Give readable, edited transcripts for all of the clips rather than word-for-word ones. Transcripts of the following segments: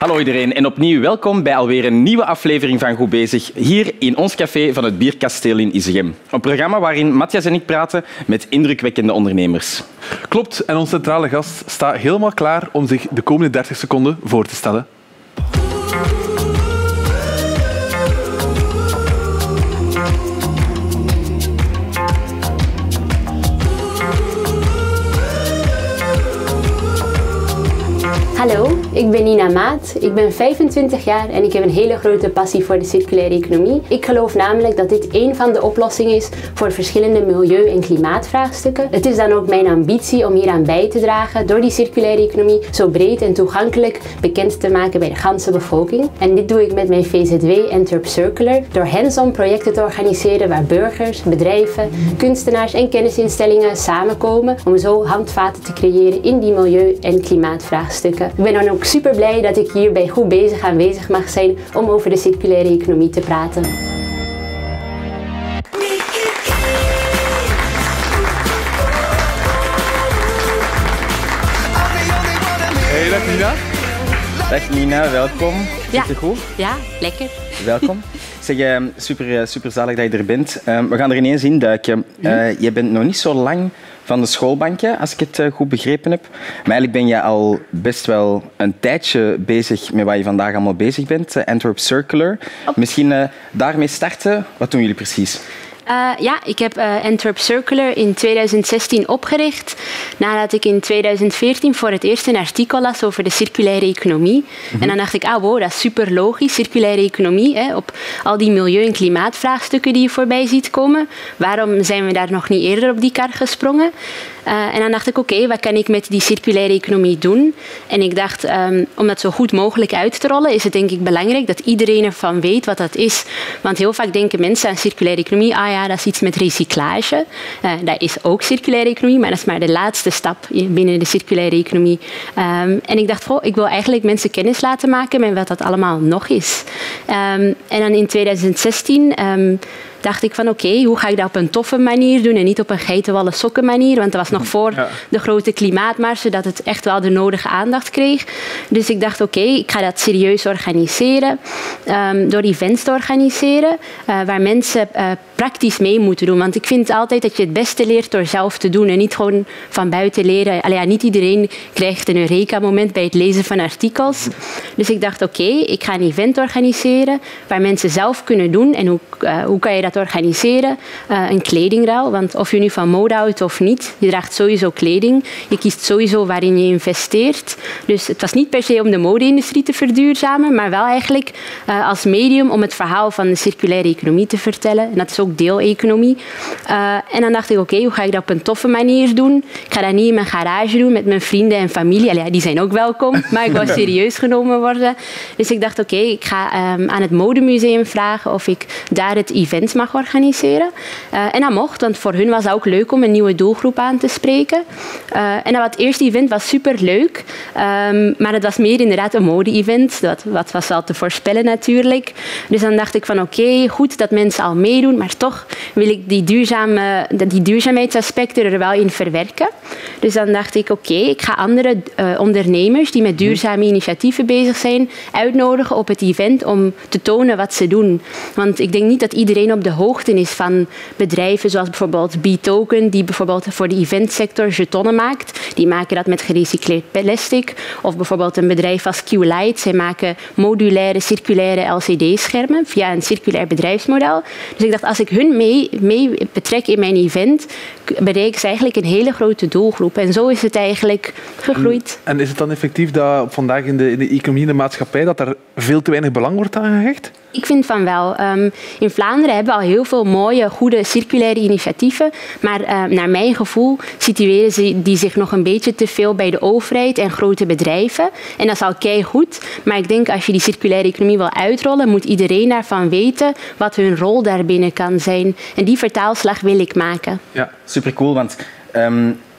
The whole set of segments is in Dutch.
Hallo iedereen en opnieuw welkom bij alweer een nieuwe aflevering van Goed Bezig, hier in ons café van het Bierkasteel in Isegem. Een programma waarin Matthias en ik praten met indrukwekkende ondernemers. Klopt, en onze centrale gast staat helemaal klaar om zich de komende 30 seconden voor te stellen. Hallo, ik ben Nina Maat. Ik ben 25 jaar en ik heb een hele grote passie voor de circulaire economie. Ik geloof namelijk dat dit één van de oplossingen is voor verschillende milieu- en klimaatvraagstukken. Het is dan ook mijn ambitie om hieraan bij te dragen door die circulaire economie zo breed en toegankelijk bekend te maken bij de ganse bevolking. En dit doe ik met mijn VZW Antwerp Circular door hands-on projecten te organiseren waar burgers, bedrijven, kunstenaars en kennisinstellingen samenkomen om zo handvaten te creëren in die milieu- en klimaatvraagstukken. Ik ben dan ook super blij dat ik hier bij Goed Bezig aanwezig mag zijn om over de circulaire economie te praten. Hey, dag Nina. Dag Nina, welkom. Ja. Zit je goed? Ja, lekker. Welkom. Zeg, super zalig dat je er bent. We gaan er ineens induiken. Je bent nog niet zo lang van de schoolbankje, als ik het goed begrepen heb. Maar eigenlijk ben je al best wel een tijdje bezig met wat je vandaag allemaal bezig bent. Antwerp Circular. Misschien daarmee starten. Wat doen jullie precies? Ja, ik heb Antwerp Circular in 2016 opgericht, nadat ik in 2014 voor het eerst een artikel las over de circulaire economie. En dan dacht ik, wow, dat is super logisch, circulaire economie, hè, op al die milieu- en klimaatvraagstukken die je voorbij ziet komen. Waarom zijn we daar nog niet eerder op die kar gesprongen? En dan dacht ik, oké, wat kan ik met die circulaire economie doen? En ik dacht, om dat zo goed mogelijk uit te rollen, is het denk ik belangrijk dat iedereen ervan weet wat dat is. Want heel vaak denken mensen aan circulaire economie, dat is iets met recyclage. Dat is ook circulaire economie, maar dat is maar de laatste stap binnen de circulaire economie. En ik dacht, ik wil eigenlijk mensen kennis laten maken met wat dat allemaal nog is. En dan in 2016... dacht ik van oké, hoe ga ik dat op een toffe manier doen en niet op een geitenwolle sokken manier, want dat was nog voor de grote klimaatmarsen dat het echt wel de nodige aandacht kreeg. Dus ik dacht oké, ik ga dat serieus organiseren, door events te organiseren, waar mensen praktisch mee moeten doen. Want ik vind altijd dat je het beste leert door zelf te doen en niet gewoon van buiten leren. Niet iedereen krijgt een Eureka-moment bij het lezen van artikels. Dus ik dacht oké, ik ga een event organiseren waar mensen zelf kunnen doen. En hoe kan je dat organiseren? Een kledingruil, want of je nu van mode houdt of niet, je draagt sowieso kleding. Je kiest sowieso waarin je investeert. Dus het was niet per se om de mode-industrie te verduurzamen, maar wel eigenlijk als medium om het verhaal van de circulaire economie te vertellen. En dat is ook deeleconomie. En dan dacht ik, oké, hoe ga ik dat op een toffe manier doen? Ik ga dat niet in mijn garage doen met mijn vrienden en familie. Die zijn ook welkom, maar ik wou serieus genomen worden. Dus ik dacht, oké, ik ga aan het modemuseum vragen of ik daar het event mag organiseren. En dat mocht, want voor hun was het ook leuk om een nieuwe doelgroep aan te spreken. En dat eerste event was superleuk, maar het was meer inderdaad een mode-event. Dat was wel te voorspellen natuurlijk. Dus dan dacht ik van oké, goed dat mensen al meedoen, maar toch wil ik die duurzaamheidsaspecten er wel in verwerken. Dus dan dacht ik oké, ik ga andere ondernemers die met duurzame initiatieven bezig zijn, uitnodigen op het event om te tonen wat ze doen. Want ik denk niet dat iedereen op de hoogte is van bedrijven zoals bijvoorbeeld B-Token, die bijvoorbeeld voor de eventsector jetonnen maakt. Die maken dat met gerecycleerd plastic. Of bijvoorbeeld een bedrijf als Q-Lite. Zij maken modulaire, circulaire LCD-schermen via een circulair bedrijfsmodel. Dus ik dacht, als ik hun mee betrek in mijn event, bereik ik eigenlijk een hele grote doelgroep. En zo is het eigenlijk gegroeid. En is het dan effectief dat vandaag in de economie en de maatschappij dat er veel te weinig belang wordt aan gehecht? Ik vind van wel. In Vlaanderen hebben we al heel veel mooie, goede circulaire initiatieven. Maar naar mijn gevoel situeren die zich nog een beetje te veel bij de overheid en grote bedrijven. En dat is al keigoed. Maar ik denk als je die circulaire economie wil uitrollen, moet iedereen daarvan weten wat hun rol daarbinnen kan zijn. En die vertaalslag wil ik maken. Ja, supercool, want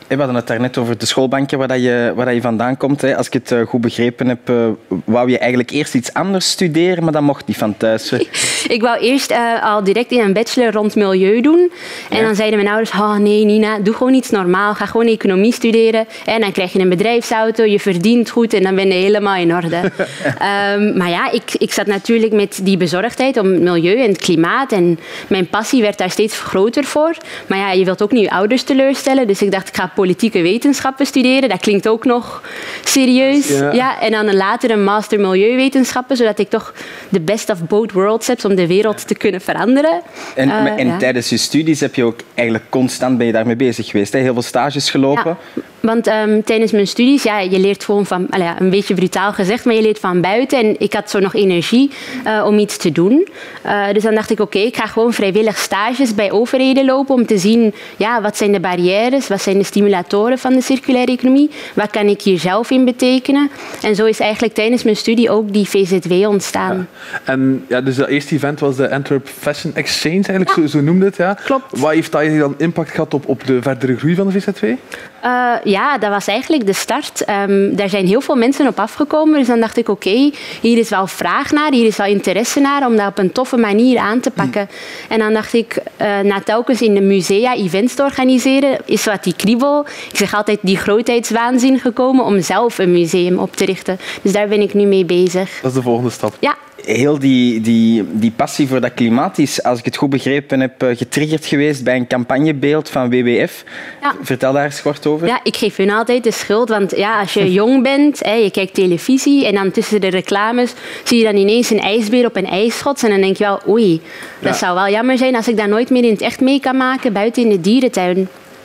We hadden het daarnet over de schoolbanken waar je vandaan komt. Hè. Als ik het goed begrepen heb, wou je eigenlijk eerst iets anders studeren, maar dat mocht niet van thuis. Ik wou eerst al direct in een bachelor rond milieu doen. En dan zeiden mijn ouders, nee Nina, doe gewoon iets normaal. Ga gewoon economie studeren. En dan krijg je een bedrijfsauto, je verdient goed en dan ben je helemaal in orde. Maar ja, ik zat natuurlijk met die bezorgdheid om het milieu en het klimaat. En mijn passie werd daar steeds groter voor. Maar ja, je wilt ook niet je ouders teleurstellen. Dus ik dacht, ik ga politieke wetenschappen studeren. Dat klinkt ook nog serieus. Ja, en dan later een master milieuwetenschappen, zodat ik toch de best of both worlds heb om de wereld te kunnen veranderen. En tijdens je studies heb je ook eigenlijk constant ben je daarmee bezig geweest. Hè? Heel veel stages gelopen. Ja, want tijdens mijn studies, je leert gewoon van, een beetje brutaal gezegd, maar je leert van buiten. En ik had zo nog energie om iets te doen. Dus dan dacht ik, oké, ik ga gewoon vrijwillig stages bij overheden lopen om te zien, wat zijn de barrières, wat zijn de stimulatoren van de circulaire economie, wat kan ik hier zelf in betekenen. En zo is eigenlijk tijdens mijn studie ook die VZW ontstaan. Ja. En dus dat eerste event was de Antwerp Fashion Exchange, eigenlijk, zo noemde het. Ja. Klopt. Wat heeft dat dan impact gehad op de verdere groei van de VZW? Dat was eigenlijk de start. Daar zijn heel veel mensen op afgekomen. Dus dan dacht ik, oké, hier is wel vraag naar, hier is wel interesse naar om dat op een toffe manier aan te pakken. En dan dacht ik, na telkens in de musea events te organiseren, is wat die kriebel, ik zeg altijd die grootheidswaanzin gekomen om zelf een museum op te richten. Dus daar ben ik nu mee bezig. Dat is de volgende stap. Ja. Heel die passie voor dat klimaat is, als ik het goed begrepen heb, getriggerd geweest bij een campagnebeeld van WWF. Ja. Vertel daar eens kort over. Ja, ik geef hun altijd de schuld, want als je jong bent, je kijkt televisie en dan tussen de reclames zie je dan ineens een ijsbeer op een ijsschot en dan denk je wel, oei, dat zou wel jammer zijn als ik dat nooit meer in het echt mee kan maken buiten in de dierentuin.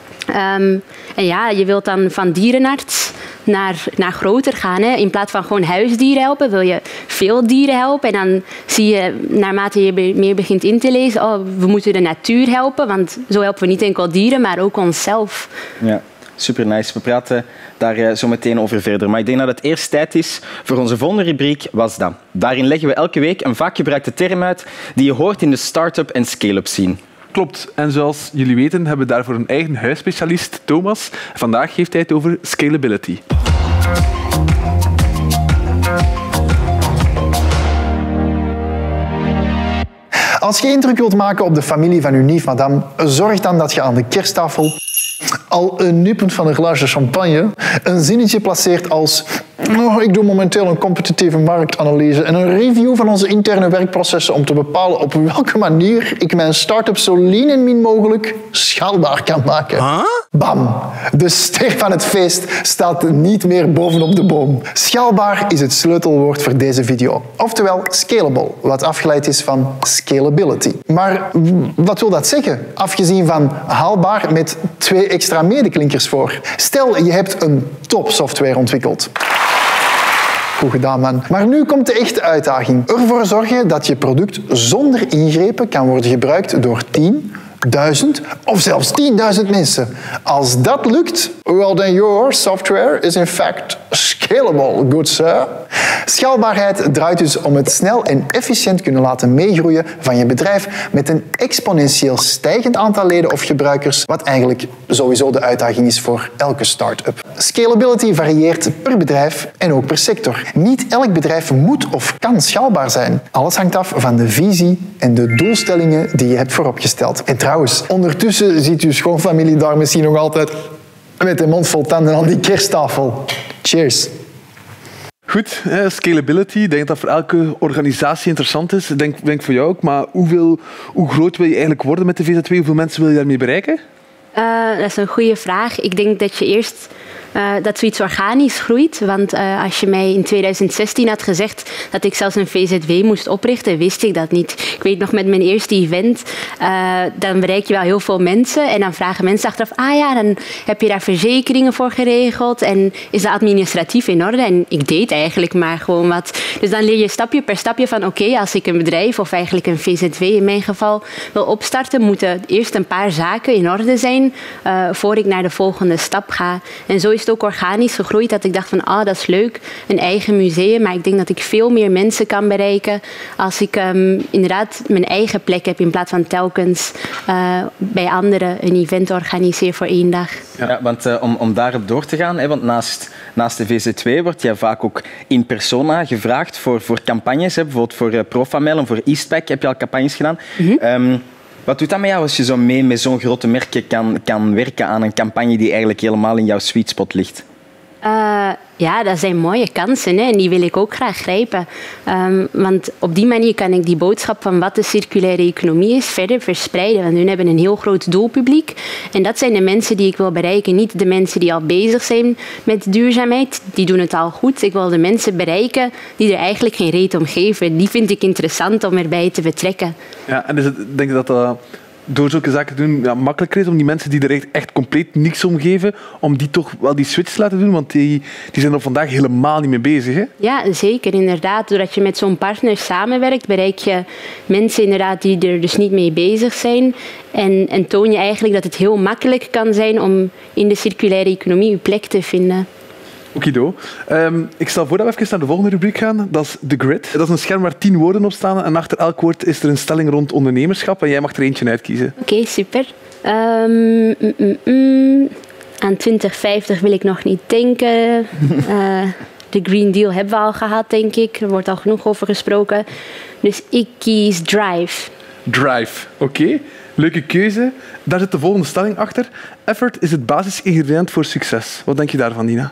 En je wilt dan van dierenarts naar groter gaan. Hè. In plaats van gewoon huisdieren helpen, wil je veel dieren helpen. En dan zie je, naarmate je meer begint in te lezen, we moeten de natuur helpen. Want zo helpen we niet enkel dieren, maar ook onszelf. Ja, super nice. We praten daar zo meteen over verder. Maar ik denk dat het eerst tijd is voor onze volgende rubriek, Was Dat. Daarin leggen we elke week een vaak gebruikte term uit die je hoort in de start-up en scale-up scene. Klopt. En zoals jullie weten hebben we daarvoor een eigen huisspecialist, Thomas. Vandaag heeft hij het over scalability. Als je indruk wilt maken op de familie van uw neef, madame, zorg dan dat je aan de kersttafel al een nippunt van een glaasje champagne een zinnetje placeert als ik doe momenteel een competitieve marktanalyse en een review van onze interne werkprocessen om te bepalen op welke manier ik mijn start-up zo lean en min mogelijk schaalbaar kan maken. Huh? Bam! De ster van het feest staat niet meer bovenop de boom. Schaalbaar is het sleutelwoord voor deze video. Oftewel scalable, wat afgeleid is van scalability. Maar wat wil dat zeggen? Afgezien van haalbaar met 2 extra medeklinkers voor. Stel, je hebt een topsoftware ontwikkeld. Goed gedaan, man. Maar nu komt de echte uitdaging. Ervoor zorgen dat je product zonder ingrepen kan worden gebruikt door 10.000 of zelfs 10.000 mensen. Als dat lukt, well then your software is in fact scalable, good sir. Schaalbaarheid draait dus om het snel en efficiënt kunnen laten meegroeien van je bedrijf met een exponentieel stijgend aantal leden of gebruikers, wat eigenlijk sowieso de uitdaging is voor elke start-up. Scalability varieert per bedrijf en ook per sector. Niet elk bedrijf moet of kan schaalbaar zijn. Alles hangt af van de visie en de doelstellingen die je hebt vooropgesteld. En trouwens, ondertussen ziet uw schoonfamilie daar misschien nog altijd met de mond vol tanden aan die kersttafel. Cheers. Goed, scalability. Ik denk dat voor elke organisatie interessant is. Ik denk voor jou ook. Maar hoe groot wil je eigenlijk worden met de VZW? Hoeveel mensen wil je daarmee bereiken? Dat is een goede vraag. Ik denk dat je eerst dat zoiets organisch groeit. Want als je mij in 2016 had gezegd dat ik zelfs een VZW moest oprichten, wist ik dat niet. Ik weet nog met mijn eerste event, dan bereik je wel heel veel mensen. En dan vragen mensen achteraf, dan heb je daar verzekeringen voor geregeld. En is dat administratief in orde? En ik deed eigenlijk maar gewoon wat. Dus dan leer je stapje per stapje van, oké, als ik een bedrijf of eigenlijk een VZW in mijn geval wil opstarten, moeten eerst een paar zaken in orde zijn voor ik naar de volgende stap ga. En zo is bewust ook organisch gegroeid. Dat ik dacht van, dat is leuk, een eigen museum. Maar ik denk dat ik veel meer mensen kan bereiken als ik inderdaad mijn eigen plek heb in plaats van telkens bij anderen een event organiseer voor 1 dag. Ja, want om daarop door te gaan, want naast de VZ2 wordt jij vaak ook in persona gevraagd voor campagnes. Bijvoorbeeld voor Profamel en voor Eastpak heb je al campagnes gedaan. Wat doet dat met jou als je zo mee met zo'n grote merken kan werken aan een campagne die eigenlijk helemaal in jouw sweet spot ligt? Ja, dat zijn mooie kansen, hè, en die wil ik ook graag grijpen. Want op die manier kan ik die boodschap van wat de circulaire economie is verder verspreiden. Want hun hebben een heel groot doelpubliek. En dat zijn de mensen die ik wil bereiken. Niet de mensen die al bezig zijn met duurzaamheid. Die doen het al goed. Ik wil de mensen bereiken die er eigenlijk geen reet om geven. Die vind ik interessant om erbij te betrekken. Ja, en dus, denk je dat door zulke zaken te doen makkelijker is om die mensen die er echt compleet niks om geven, om die toch wel die switch te laten doen? Want die zijn er vandaag helemaal niet mee bezig. Hè? Ja, zeker, inderdaad. Doordat je met zo'n partner samenwerkt, bereik je mensen inderdaad die er dus niet mee bezig zijn. En toon je eigenlijk dat het heel makkelijk kan zijn om in de circulaire economie je plek te vinden. Okido. Ik stel voor dat we even naar de volgende rubriek gaan. Dat is The Grid. Dat is een scherm waar 10 woorden op staan en achter elk woord is er een stelling rond ondernemerschap en jij mag er eentje uitkiezen. Oké, super. Aan 2050 wil ik nog niet denken. De Green Deal hebben we al gehad, denk ik. Er wordt al genoeg over gesproken. Dus ik kies Drive. Drive, oké. Leuke keuze. Daar zit de volgende stelling achter. Effort is het basisingrediënt voor succes. Wat denk je daarvan, Nina?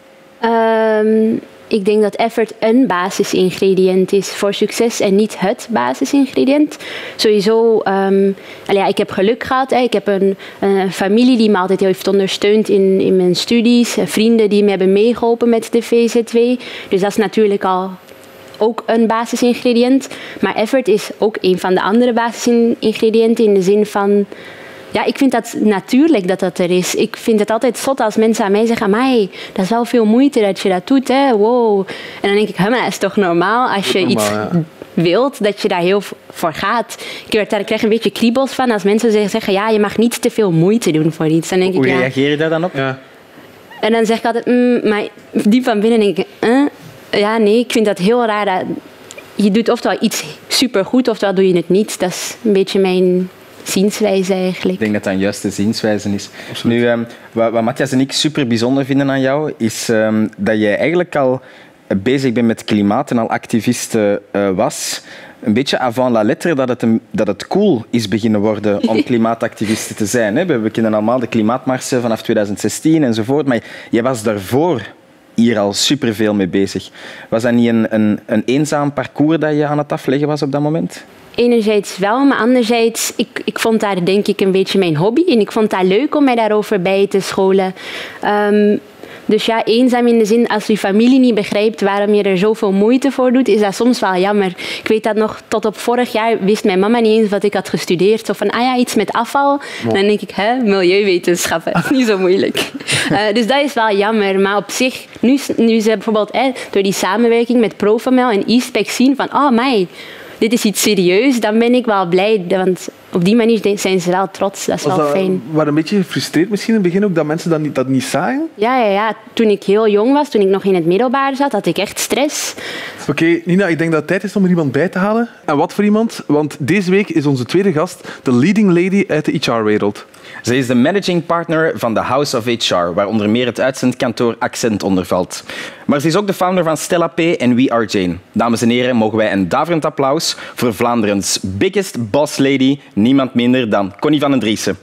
Ik denk dat effort een basisingrediënt is voor succes en niet het basisingrediënt. Sowieso, ik heb geluk gehad. Ik heb een familie die me altijd heeft ondersteund in mijn studies. Vrienden die me hebben meegeholpen met de VZ2. Dus dat is natuurlijk al ook een basisingrediënt. Maar effort is ook een van de andere basisingrediënten in de zin van... Ja, ik vind dat natuurlijk dat er is. Ik vind het altijd zot als mensen aan mij zeggen... Amai, dat is wel veel moeite dat je dat doet, hè. Wow. En dan denk ik, maar dat is toch normaal als je iets wilt, dat je daar heel voor gaat. Ik krijg een beetje kriebels van als mensen zeggen... Ja, je mag niet te veel moeite doen voor iets. Dan denk Hoe reageer je daar dan op? Ja. En dan zeg ik altijd... maar diep van binnen denk ik... Ja, nee, ik vind dat heel raar. Dat je doet oftewel iets supergoed, oftewel doe je het niet. Dat is een beetje mijn... zienswijze eigenlijk. Ik denk dat dat een juiste zienswijze is. Nu, wat Matthias en ik super bijzonder vinden aan jou, is dat je eigenlijk al bezig bent met klimaat en al activist was. Een beetje avant la lettre dat het cool is beginnen worden om klimaatactivisten te zijn. Hè? We kennen allemaal de klimaatmarsen vanaf 2016 enzovoort, maar jij was daarvoor hier al superveel mee bezig. Was dat niet een eenzaam parcours dat je aan het afleggen was op dat moment? Enerzijds wel, maar anderzijds, ik vond daar denk ik een beetje mijn hobby. En ik vond dat leuk om mij daarover bij te scholen. Dus ja, eenzaam in de zin, als je familie niet begrijpt waarom je er zoveel moeite voor doet, is dat soms wel jammer. Ik weet dat nog, tot op vorig jaar wist mijn mama niet eens wat ik had gestudeerd. Of van, iets met afval. Ja. Dan denk ik, milieuwetenschappen, dat is niet zo moeilijk. Dus dat is wel jammer. Maar op zich, nu ze bijvoorbeeld door die samenwerking met Profamel en Eastpak zien van, dit is iets serieus, dan ben ik wel blij. Want op die manier zijn ze wel trots. Dat is wel fijn. Was een beetje gefrustreerd misschien in het begin ook, dat mensen dat niet zagen? Ja. Toen ik heel jong was, toen ik nog in het middelbaar zat, had ik echt stress. Oké, Nina, ik denk dat het tijd is om er iemand bij te halen. En wat voor iemand? Want deze week is onze tweede gast de leading lady uit de HR-wereld. Zij is de managing partner van de House of HR, waar onder meer het uitzendkantoor Accent onder valt. Maar ze is ook de founder van Stella P en We Are Jane. Dames en heren, mogen wij een daverend applaus voor Vlaanderens biggest boss lady, niemand minder dan Connie van den Driessen.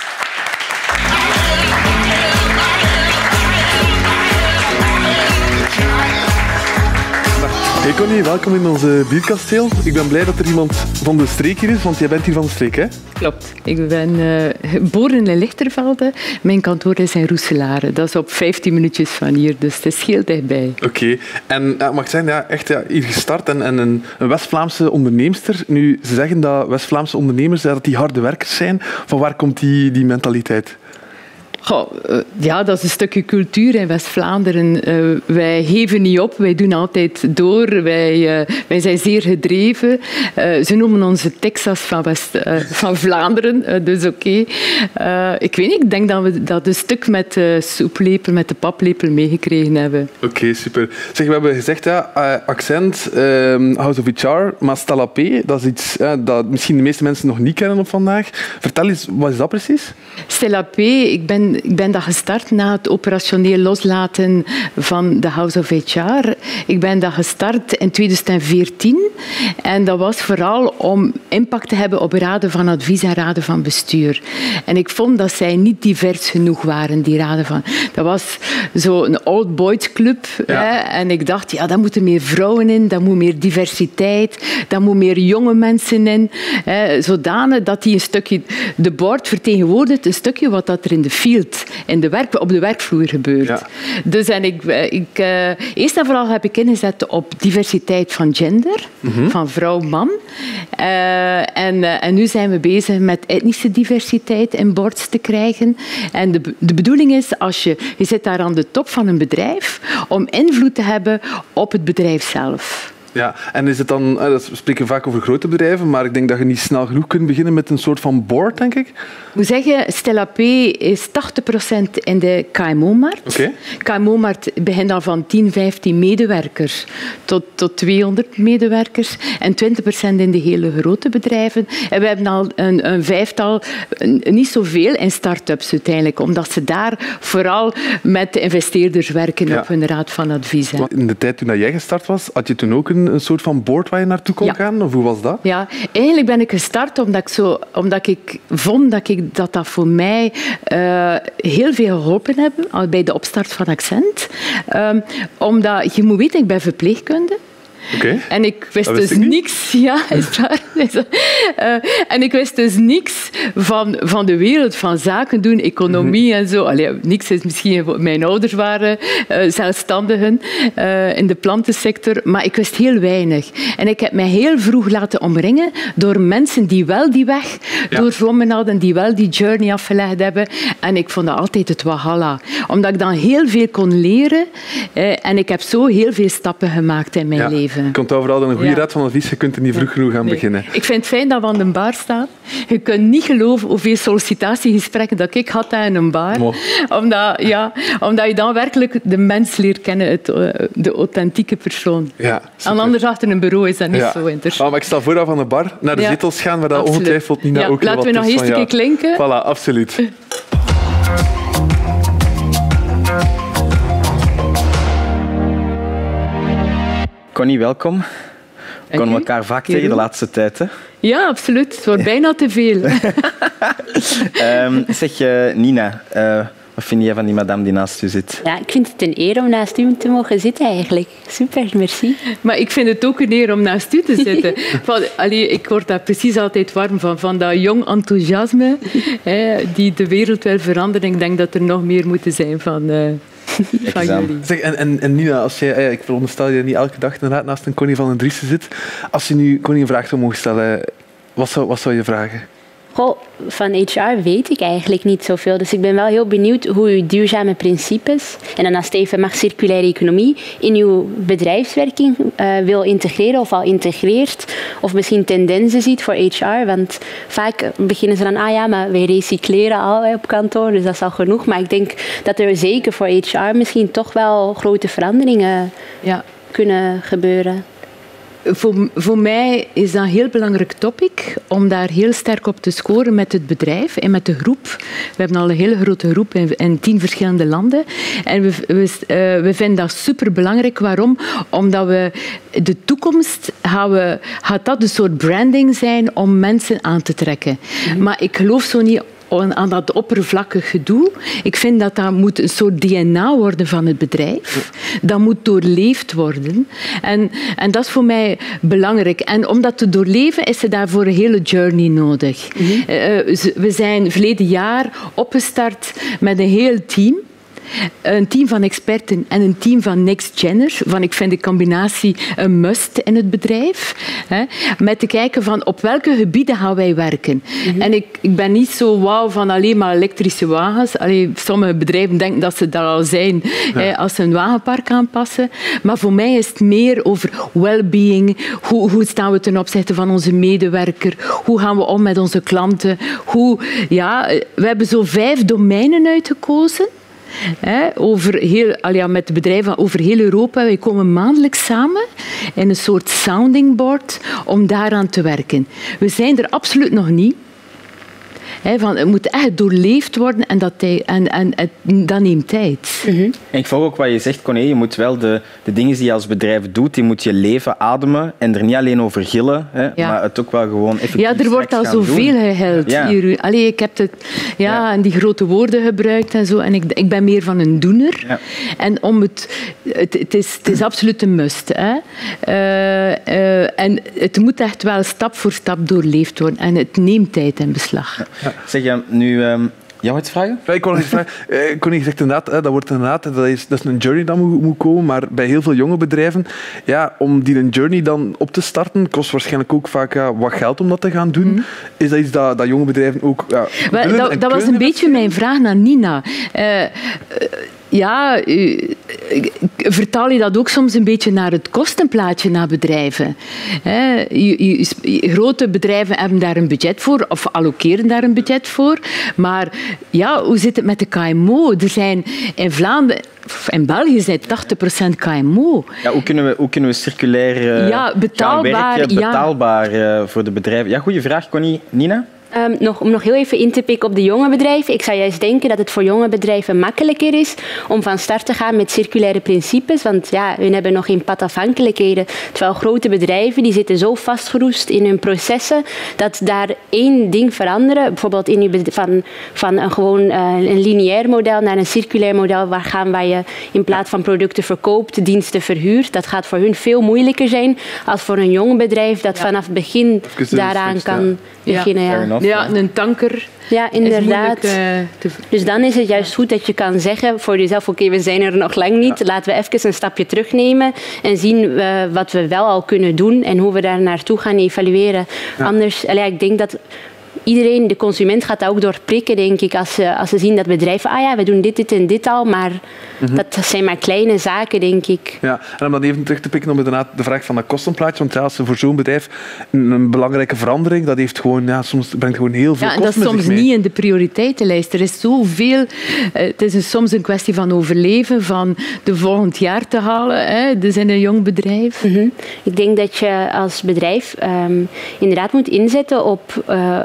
Hey Connie, welkom in onze bierkasteel. Ik ben blij dat er iemand van de streek hier is, want jij bent hier van de streek, hè? Klopt. Ik ben geboren in Lichtervelde. Mijn kantoor is in Roeselare. Dat is op 15 minuutjes van hier, dus het is heel dichtbij. Oké. En mag ik zeggen, hier gestart en een West-Vlaamse onderneemster. Nu, ze zeggen dat West-Vlaamse ondernemers dat die harde werkers zijn. Van waar komt die mentaliteit? Ja, dat is een stukje cultuur in West-Vlaanderen. Wij geven niet op, wij doen altijd door. Wij zijn zeer gedreven. Ze noemen ons de Texas van Vlaanderen, dus oké. Ik weet niet, ik denk dat we dat een stuk met de soeplepel, met de paplepel meegekregen hebben. Oké, super. Zeg, we hebben gezegd, ja, accent, House of HR, maar Stella P, dat is iets dat misschien de meeste mensen nog niet kennen op vandaag. Vertel eens, wat is dat precies? Stella P, ik ben dat gestart na het operationeel loslaten van de House of HR. Ik ben dat gestart in 2014 en dat was vooral om impact te hebben op raden van advies en raden van bestuur. En ik vond dat zij niet divers genoeg waren, die raden van. Dat was zo'n old boys club. Ja. Hè? En ik dacht, ja, daar moeten meer vrouwen in, daar moet meer diversiteit, daar moet meer jonge mensen in. Hè? Zodanig dat die een stukje, de board vertegenwoordigt een stukje wat dat er in de field, op de werkvloer gebeurt. Ja. Dus eerst en vooral heb ik ingezet op diversiteit van gender, van vrouw-man. En nu zijn we bezig met etnische diversiteit in boards te krijgen. En de bedoeling is, je zit daar aan de top van een bedrijf, om invloed te hebben op het bedrijf zelf. Ja, en is het dan, we spreken vaak over grote bedrijven, maar ik denk dat je niet snel genoeg kunt beginnen met een soort van board, denk ik. Ik moet zeggen, Stella P is 80% in de KMO-markt. Okay. KMO-markt begint dan van 10, 15 medewerkers tot 200 medewerkers en 20% in de hele grote bedrijven. En we hebben al een vijftal, niet zoveel in start-ups uiteindelijk, omdat ze daar vooral met de investeerders werken op hun raad van advies. Hè. In de tijd toen jij gestart was, had je toen ook een soort van board waar je naartoe kon gaan? Of hoe was dat? Ja, eigenlijk ben ik gestart omdat ik vond dat voor mij heel veel geholpen heeft al bij de opstart van Accent. Omdat, je moet weten, ik ben verpleegkundige. Okay. En ik wist dus niks. Ja, is waar. En ik wist dus niks van de wereld, van zaken doen, economie en zo. Allee, niks is misschien. Mijn ouders waren zelfstandigen in de plantensector, maar ik wist heel weinig. En ik heb mij heel vroeg laten omringen door mensen die wel die weg doorzwommen hadden, die wel die journey afgelegd hebben. En ik vond dat altijd het walhalla. Omdat ik dan heel veel kon leren en ik heb zo heel veel stappen gemaakt in mijn leven. Je komt overal een goede raad van advies, je kunt er niet vroeg genoeg aan beginnen. Ik vind het fijn dat we aan de bar staan. Je kunt niet geloven hoeveel sollicitatiegesprekken dat ik had in een bar. Omdat je dan werkelijk de mens leert kennen, de authentieke persoon. Ja, en anders achter een bureau is dat niet zo interessant. Maar ik stel voor dat we aan de bar naar de zetels gaan, waar dat ongetwijfeld niet naar ook laten we nog eerst een keer klinken. Voilà, absoluut. Connie, welkom. We komen elkaar vaak tegen de laatste tijd. Hè? Ja, absoluut. Het wordt bijna te veel. Zeg, Nina, wat vind jij van die madame die naast u zit? Ja, ik vind het een eer om naast u te mogen zitten eigenlijk. Super, merci. Maar ik vind het ook een eer om naast u te zitten. Ik word daar precies altijd warm van dat jong enthousiasme die de wereld wil veranderen. Ik denk dat er nog meer moeten zijn van jullie. Zeg, en Nina, als jij, ik veronderstel je niet elke dag inderdaad naast een Connie van den Driessen zit. Als je nu Connie een vraag zou mogen stellen, wat zou je vragen? Goh, van HR weet ik eigenlijk niet zoveel. Dus ik ben wel heel benieuwd hoe u duurzame principes, en dan als het even mag circulaire economie, in uw bedrijfswerking wil integreren of al integreert. Of misschien tendensen ziet voor HR. Want vaak beginnen ze dan, maar wij recycleren al op kantoor, dus dat is al genoeg. Maar ik denk dat er zeker voor HR misschien toch wel grote veranderingen kunnen gebeuren. Voor mij is dat een heel belangrijk topic om daar heel sterk op te scoren met het bedrijf en met de groep. We hebben al een hele grote groep in 10 verschillende landen. En we vinden dat superbelangrijk. Waarom? Omdat we de toekomst gaat dat een soort branding zijn om mensen aan te trekken. Maar ik geloof zo niet aan dat oppervlakkig gedoe. Ik vind dat moet een soort DNA worden van het bedrijf. Dat moet doorleefd worden. En dat is voor mij belangrijk. En om dat te doorleven is er daarvoor een hele journey nodig. We zijn verleden jaar opgestart met een heel team. een team van experten en een team van next-genners. Ik vind de combinatie een must in het bedrijf. Met te kijken van op welke gebieden gaan wij werken. En ik ben niet zo wauw van alleen maar elektrische wagens. Sommige bedrijven denken dat ze daar al zijn als ze een wagenpark aanpassen. Maar voor mij is het meer over well-being. Hoe staan we ten opzichte van onze medewerker? Hoe gaan we om met onze klanten? We hebben zo 5 domeinen uitgekozen. Met de bedrijven over heel Europa. Wij komen maandelijks samen in een soort sounding board om daaraan te werken. We zijn er absoluut nog niet. Het moet echt doorleefd worden en dat neemt tijd. En ik volg ook wat je zegt, Connie. Je moet wel de dingen die je als bedrijf doet, die moet je leven ademen en er niet alleen over gillen, maar het ook wel gewoon effectief. Ja, er wordt al zoveel gehuild hier. Ik heb en die grote woorden gebruikt en zo. En ik ben meer van een doener. Ja. En het is absoluut een must. En het moet echt wel stap voor stap doorleefd worden. En het neemt tijd in beslag. Ja. Zeg je nu jou iets vragen? Ja, ik wou nog iets vragen. Connie zegt inderdaad, dat is een journey dat moet komen, maar bij heel veel jonge bedrijven, om die journey dan op te starten, kost waarschijnlijk ook vaak wat geld om dat te gaan doen. Is dat iets dat jonge bedrijven ook dat was een beetje mijn vraag naar Nina. Vertaal je dat ook soms een beetje naar het kostenplaatje naar bedrijven? Grote bedrijven hebben daar een budget voor of allokeren daar een budget voor. Maar hoe zit het met de KMO? Er zijn in Vlaanderen... In België zijn 80% KMO. Ja, hoe kunnen we circulair betaalbaar voor de bedrijven? Ja, goede vraag, Connie. Nina? Om nog heel even in te pikken op de jonge bedrijven. Ik zou juist denken dat het voor jonge bedrijven makkelijker is om van start te gaan met circulaire principes. Want hun hebben nog geen padafhankelijkheden. Terwijl grote bedrijven die zitten zo vastgeroest in hun processen dat daar één ding veranderen. Bijvoorbeeld van een lineair model naar een circulair model waar je in plaats van producten verkoopt, diensten verhuurt. Dat gaat voor hun veel moeilijker zijn als voor een jong bedrijf dat vanaf het begin daaraan kan beginnen. Ja, een tanker. Ja, inderdaad. Dus dan is het juist goed dat je kan zeggen voor jezelf, oké, we zijn er nog lang niet. Laten we even een stapje terugnemen en zien wat we wel al kunnen doen en hoe we daar naartoe gaan evalueren. Anders, ik denk dat iedereen, de consument, gaat daar ook door prikken, denk ik, als ze zien dat bedrijven, we doen dit en dit al, maar dat zijn maar kleine zaken, denk ik. Ja, en om dan even terug te pikken op inderdaad de vraag van dat kostenplaatje, want als er voor zo'n bedrijf een belangrijke verandering, dat heeft gewoon, soms brengt gewoon heel veel kosten met zich mee. En dat is soms niet in de prioriteitenlijst. Er is zoveel. Het is soms een kwestie van overleven, van de volgend jaar te halen, dus in een jong bedrijf. Ik denk dat je als bedrijf inderdaad moet inzetten op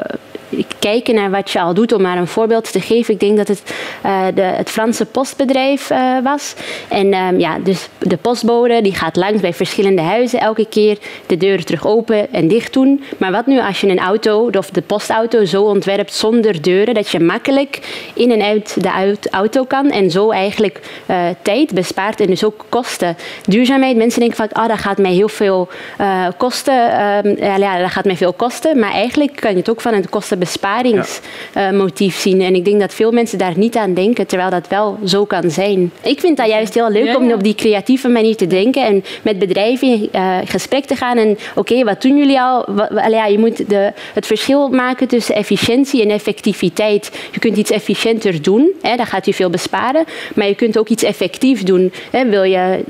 kijken naar wat je al doet. Om maar een voorbeeld te geven. Ik denk dat het Franse postbedrijf was. En dus de postbode die gaat langs bij verschillende huizen elke keer de deuren terug open en dicht doen. Maar wat nu als je een auto of de postauto zo ontwerpt zonder deuren, dat je makkelijk in en uit de auto kan en zo eigenlijk tijd bespaart en dus ook kosten. Duurzaamheid, mensen denken van dat gaat mij heel veel kosten. Dat gaat mij veel kosten. Maar eigenlijk kan je het ook van een kostenbesparingsmotief zien. En ik denk dat veel mensen daar niet aan denken, terwijl dat wel zo kan zijn. Ik vind dat juist heel leuk om op die creatieve manier te denken en met bedrijven in gesprek te gaan. En oké, wat doen jullie al? Je moet het verschil maken tussen efficiëntie en effectiviteit. Je kunt iets efficiënter doen, dan gaat u veel besparen, maar je kunt ook iets effectief doen. Wil je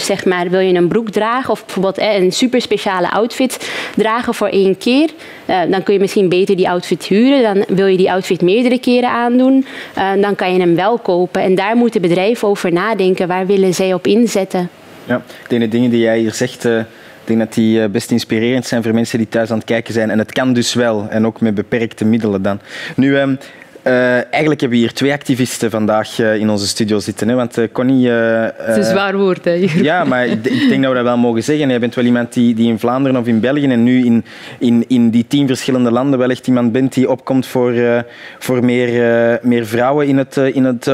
een broek dragen of bijvoorbeeld een super speciale outfit dragen voor 1 keer, dan kun je misschien beter die outfit huren. Dan wil je die outfit meerdere keren aandoen. Dan kan je hem wel kopen. En daar moeten bedrijven over nadenken. Waar willen zij op inzetten? Ja, de dingen die jij hier zegt, ik denk dat die best inspirerend zijn voor mensen die thuis aan het kijken zijn. En het kan dus wel. En ook met beperkte middelen dan. Nu, eigenlijk hebben we hier 2 activisten vandaag in onze studio zitten. Hè? Want Connie... het is een zwaar woord, hè? Ja, maar ik denk dat we dat wel mogen zeggen. Jij bent wel iemand die in Vlaanderen of in België en nu in die 10 verschillende landen wel echt iemand bent die opkomt voor meer vrouwen in het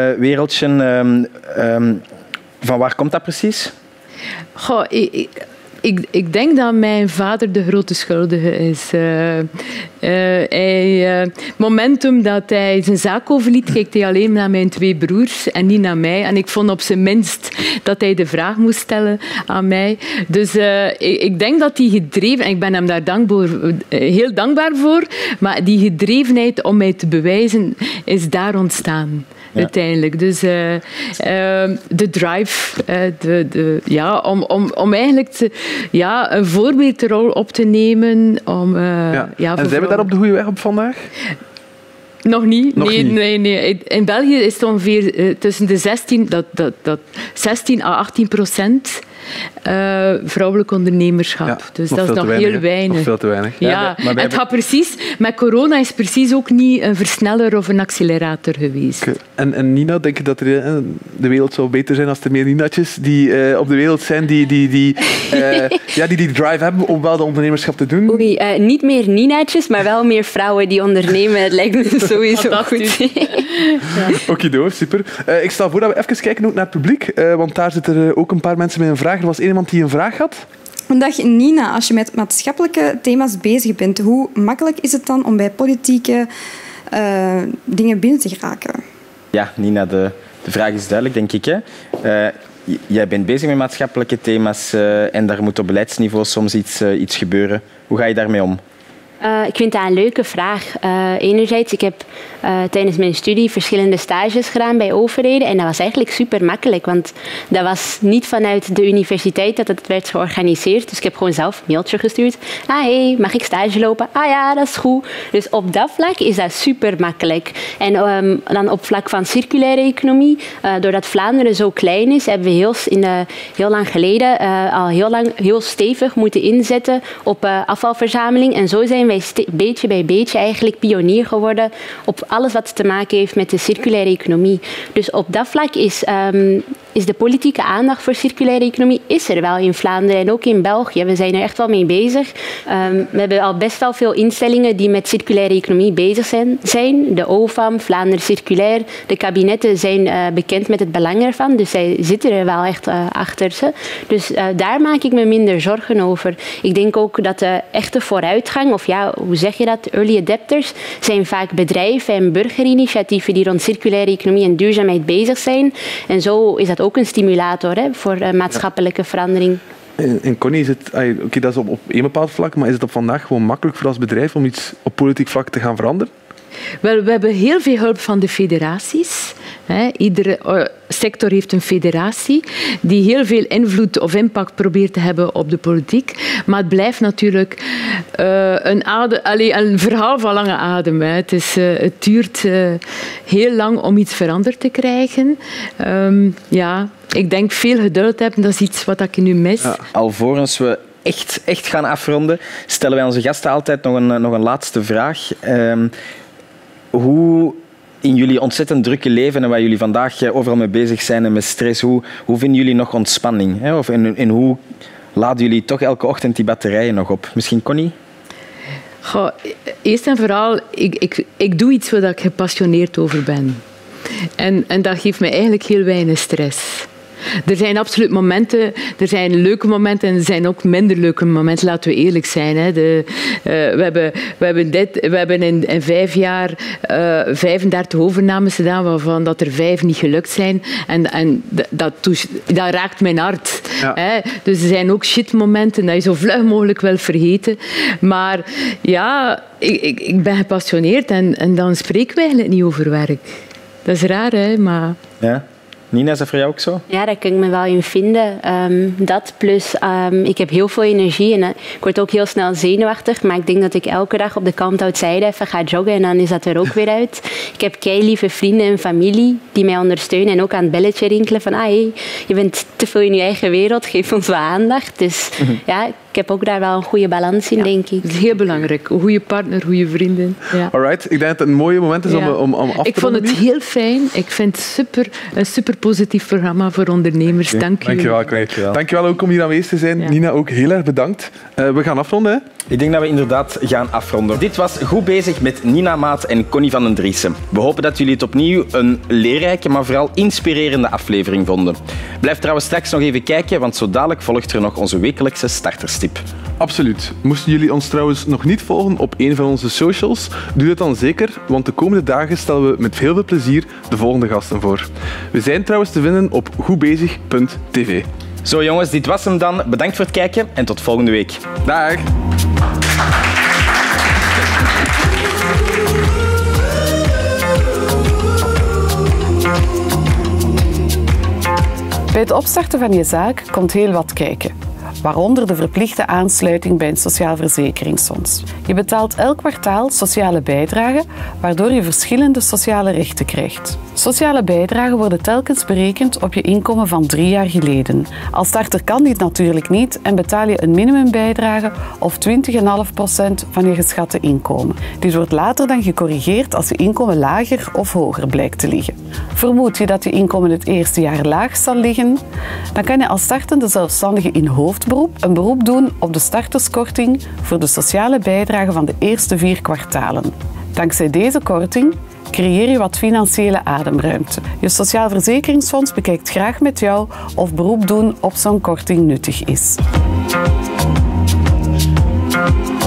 ondernemerswereldje. Van waar komt dat precies? Ik denk dat mijn vader de grote schuldige is. Momentum dat hij zijn zaak overliet, kijkt hij alleen naar mijn 2 broers en niet naar mij. En ik vond op zijn minst dat hij de vraag moest stellen aan mij. Dus ik denk dat die gedreven... En ik ben hem daar heel dankbaar voor. Maar die gedrevenheid om mij te bewijzen is daar ontstaan. Ja. Uiteindelijk. Dus de drive, om eigenlijk een voorbeeldrol op te nemen. En zijn we daar op de goede weg op vandaag? Nog niet. Nee. In België is het ongeveer tussen de 16 à 18% vrouwelijk ondernemerschap. Ja, dus dat is nog heel weinig. Nog veel te weinig. Ja. Het gaat precies, met corona is precies ook niet een versneller of een accelerator geweest. Okay. En Nina, denk je dat de wereld zou beter zijn als er meer Nina'tjes die op de wereld zijn die drive hebben om wel de ondernemerschap te doen? Oei, niet meer Nina'tjes, maar wel meer vrouwen die ondernemen. Het lijkt me sowieso goed. Ja. Okido, super. Ik stel voor dat we even kijken ook naar het publiek, want daar zitten ook een paar mensen met een vraag. Er was iemand die een vraag had. Dag Nina, als je met maatschappelijke thema's bezig bent, hoe makkelijk is het dan om bij politieke dingen binnen te geraken? Ja, Nina, de vraag is duidelijk, denk ik. Hè? Jij bent bezig met maatschappelijke thema's en daar moet op beleidsniveau soms iets gebeuren. Hoe ga je daarmee om? Ik vind dat een leuke vraag. Enerzijds, ik heb tijdens mijn studie verschillende stages gedaan bij overheden en dat was eigenlijk super makkelijk, want dat was niet vanuit de universiteit dat het werd georganiseerd. Dus ik heb gewoon zelf een mailtje gestuurd. Hey, mag ik stage lopen? Ja, dat is goed. Dus op dat vlak is dat super makkelijk. En dan op vlak van circulaire economie, doordat Vlaanderen zo klein is, hebben we heel lang geleden al heel stevig moeten inzetten op afvalverzameling. En zo zijn wij beetje bij beetje eigenlijk pionier geworden op alles wat te maken heeft met de circulaire economie. Dus op dat vlak is de politieke aandacht voor circulaire economie is er wel in Vlaanderen en ook in België. We zijn er echt wel mee bezig. We hebben al best wel veel instellingen die met circulaire economie bezig zijn. De OFAM, Vlaanderen Circulair. De kabinetten zijn bekend met het belang ervan, dus zij zitten er wel echt achter ze. Dus daar maak ik me minder zorgen over. Ik denk ook dat de echte vooruitgang, of hoe zeg je dat, early adapters, zijn vaak bedrijven en burgerinitiatieven die rond circulaire economie en duurzaamheid bezig zijn. En zo is dat ook een stimulator voor maatschappelijke verandering. En Connie, dat is op één bepaald vlak, maar is het op vandaag gewoon makkelijk voor als bedrijf om iets op politiek vlak te gaan veranderen? Wel, we hebben heel veel hulp van de federaties. Iedere sector heeft een federatie die heel veel invloed of impact probeert te hebben op de politiek. Maar het blijft natuurlijk een verhaal van lange adem. Het duurt heel lang om iets veranderd te krijgen. Ik denk veel geduld hebben, dat is iets wat ik nu mis. Ja. Alvorens we echt gaan afronden, stellen wij onze gasten altijd nog een laatste vraag. Hoe in jullie ontzettend drukke leven en waar jullie vandaag overal mee bezig zijn en met stress, hoe vinden jullie nog ontspanning? Hè? En hoe laden jullie toch elke ochtend die batterijen nog op? Misschien Connie? Eerst en vooral, ik doe iets waar ik gepassioneerd over ben. En dat geeft mij eigenlijk heel weinig stress. Er zijn absoluut momenten, er zijn leuke momenten en er zijn ook minder leuke momenten, laten we eerlijk zijn. We hebben in 5 jaar 35 overnames gedaan, waarvan dat er 5 niet gelukt zijn. En dat raakt mijn hart. Ja. Dus er zijn ook shitmomenten dat je zo vlug mogelijk wil vergeten. Maar ja, ik ben gepassioneerd en dan spreken we eigenlijk niet over werk. Dat is raar, maar... Ja. Nina, is dat voor jou ook zo? Ja, daar kan ik me wel in vinden. Dat plus, ik heb heel veel energie en ik word ook heel snel zenuwachtig. Maar ik denk dat ik elke dag op de kant outside even ga joggen en dan is dat er ook weer uit. Ik heb keilieve vrienden en familie die mij ondersteunen en ook aan het belletje rinkelen van hey, je bent te veel in je eigen wereld, geef ons wat aandacht. Dus ja, ik heb ook daar wel een goede balans in, denk ik. Dat is heel belangrijk. Een goede partner, goede vrienden. Ja. Alright, ik denk dat het een mooie moment is om af te ronden. Ik vond het heel fijn. Ik vind het een super positief programma voor ondernemers. Okay. Dank u. Dankjewel, Claire. Dankjewel ook om hier aanwezig te zijn. Ja. Nina, ook heel erg bedankt. We gaan afronden, hè? Ik denk dat we inderdaad gaan afronden. Dit was Goed Bezig met Nina Maat en Connie van den Driessen. We hopen dat jullie het opnieuw een leerrijke, maar vooral inspirerende aflevering vonden. Blijf trouwens straks nog even kijken, want zo dadelijk volgt er nog onze wekelijkse starterstip. Absoluut. Moesten jullie ons trouwens nog niet volgen op een van onze socials, doe dat dan zeker, want de komende dagen stellen we met heel veel plezier de volgende gasten voor. We zijn trouwens te vinden op goedbezig.tv. Zo jongens, dit was hem dan. Bedankt voor het kijken en tot volgende week. Dag! Bij het opstarten van je zaak komt heel wat kijken, waaronder de verplichte aansluiting bij een sociaal verzekeringsfonds. Je betaalt elk kwartaal sociale bijdragen, waardoor je verschillende sociale rechten krijgt. Sociale bijdragen worden telkens berekend op je inkomen van 3 jaar geleden. Als starter kan dit natuurlijk niet en betaal je een minimumbijdrage of 20,5% van je geschatte inkomen. Dit wordt later dan gecorrigeerd als je inkomen lager of hoger blijkt te liggen. Vermoed je dat je inkomen het eerste jaar laag zal liggen? Dan kan je als startende zelfstandige in hoofdberoep een beroep doen op de starterskorting voor de sociale bijdrage van de eerste 4 kwartalen. Dankzij deze korting creëer je wat financiële ademruimte. Je Sociaal Verzekeringsfonds bekijkt graag met jou of beroep doen op zo'n korting nuttig is.